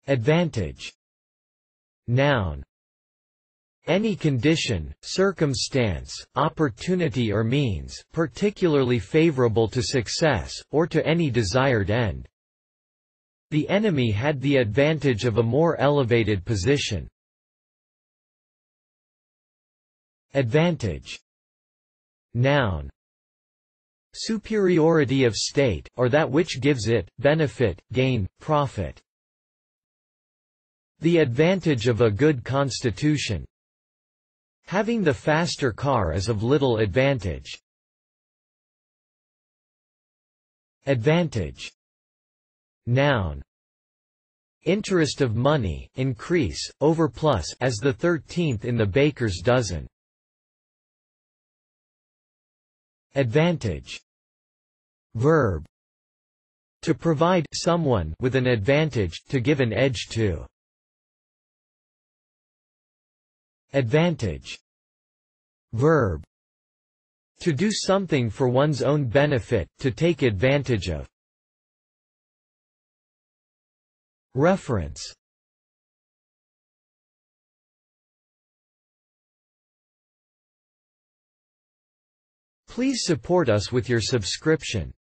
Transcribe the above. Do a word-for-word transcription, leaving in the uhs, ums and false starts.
Advantage. Noun. Any condition, circumstance, opportunity or means, particularly favorable to success, or to any desired end. The enemy had the advantage of a more elevated position. Advantage. Noun. Superiority of state, or that which gives it, benefit, gain, profit. The advantage of a good constitution. Having the faster car is of little advantage. Advantage. Noun. Interest of money, increase, overplus, as the thirteenth in the baker's dozen. Advantage. Verb. To provide someone with an advantage, to give an edge to. Advantage. Verb. To do something for one's own benefit, to take advantage of. Reference. Please support us with your subscription.